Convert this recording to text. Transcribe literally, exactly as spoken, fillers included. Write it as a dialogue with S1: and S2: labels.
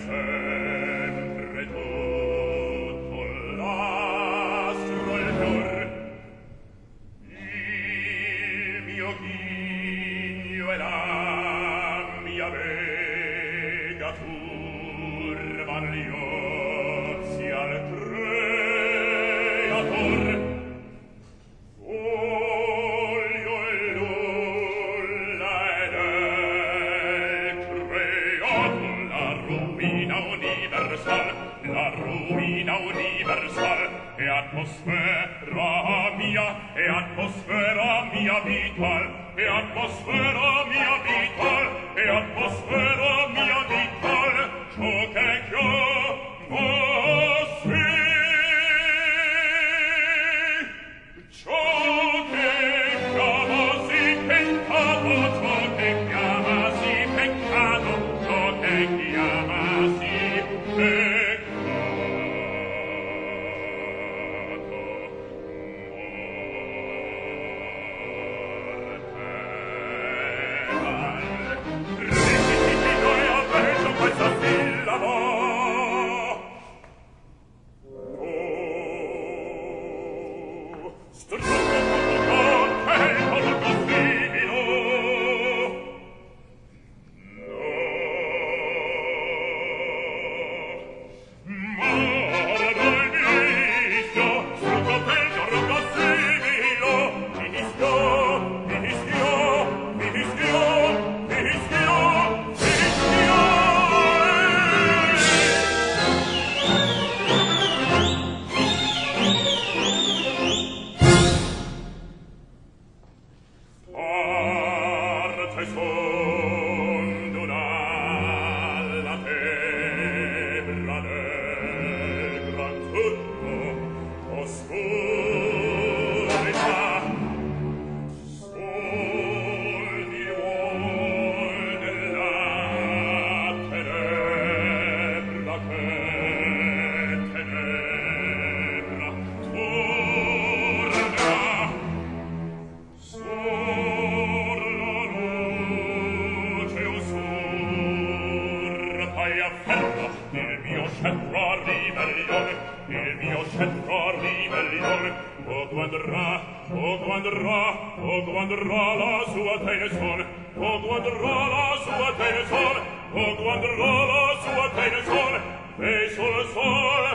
S1: sempre tutto l'astro il fior, il mio ghigno e la mia vega turban gli ozi al creator. Voglio e nulla ed è creato la ruina universal, la ruina universal, e atmosfera mia, e atmosfera mia vital, e atmosfera mia vital, e atmosfera mia vital, ciò che chiama sì, ciò che chiama sì peccato, ciò che chiama sì peccato, ciò che chiama sì peccato. Ripetito e avverso questa sillaba. Oh, strutto tutto che il pollo sibilo. No, mare del mischio, strutto che il pollo sibilo. Mischio, mischio, mischio, mischio, mischio. Parte son dalla tebra del gran tutto oscurità. Sul diruol della tenebra che tenebra tornerà. Sur la luce usurpa e afferra il mio scettro a ribellione, il mio scettro a ribellione. Poco andrà, poco andrà, poco andrà la sua tenesone, poco andrà la sua tenesone, poco andrà la sua tenesone, e sul sole